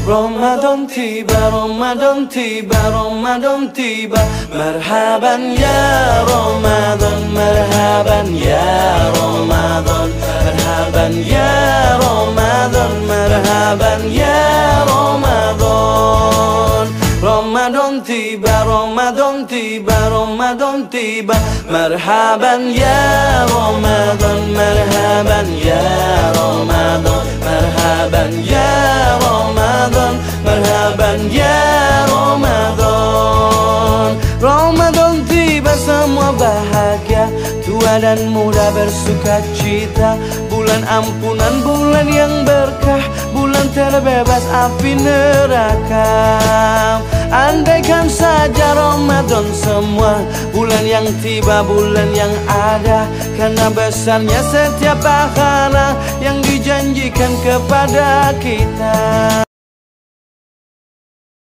Ramadan tiba, Ramadan tiba, Ramadan tiba. Marhaban ya Ramadan, marhaban ya Ramadan, marhaban ya Ramadan, marhaban ya Ramadan. Ramadan tiba, Ramadan tiba, Ramadan tiba. Marhaban ya Ramadan, marhaban ya Ramadan, marhaban ya Ramadan, marhaban ya Ramadan. Ramadan tiba, semua bahagia, tua dan muda bersuka cita. Bulan ampunan, bulan yang berkah, bulan terbebas api neraka. Andaikan saja Ramadan semua, bulan yang tiba, bulan yang ada. Karena besarnya setiap pahala yang dijanjikan kepada kita.